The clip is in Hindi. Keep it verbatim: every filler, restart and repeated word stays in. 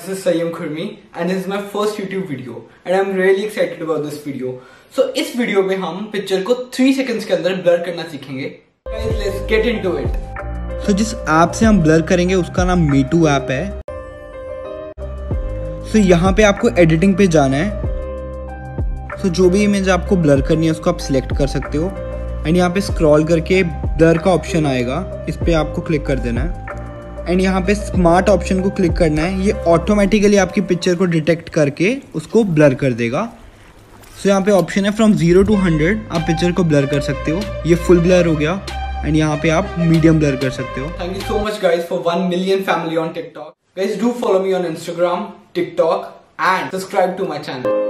this is Sayyam Khurmi and this is my first YouTube video and I'm really excited about this video. So इस वीडियो में हम पिक्चर को थ्री सेकंड्स के अंदर ब्लर करना सीखेंगे. Guys, let's get into it. So जिस ऐप से हम ब्लर करेंगे उसका नाम मीटू ऐप है. So यहाँ पे आपको एडिटिंग पे जाना है. So जो भी इमेज आपको ब्लर करनी है उसको आप सिलेक्ट कर सकते हो एंड यहाँ पे स्क्रॉल करके ब्लर का ऑप्शन आएगा, इस पे आपको क्लिक कर देना है एंड यहाँ पे स्मार्ट ऑप्शन को क्लिक करना है. ये ऑटोमेटिकली आपकी पिक्चर को डिटेक्ट करके उसको ब्लर कर देगा. सो so, यहाँ पे ऑप्शन है फ्रॉम जीरो टू हंड्रेड, आप पिक्चर को ब्लर कर सकते हो. ये फुल ब्लर हो गया एंड यहाँ पे आप मीडियम ब्लर कर सकते हो. Thank you so much guys for one million family on TikTok. Guys do follow me on Instagram, TikTok and subscribe to my channel.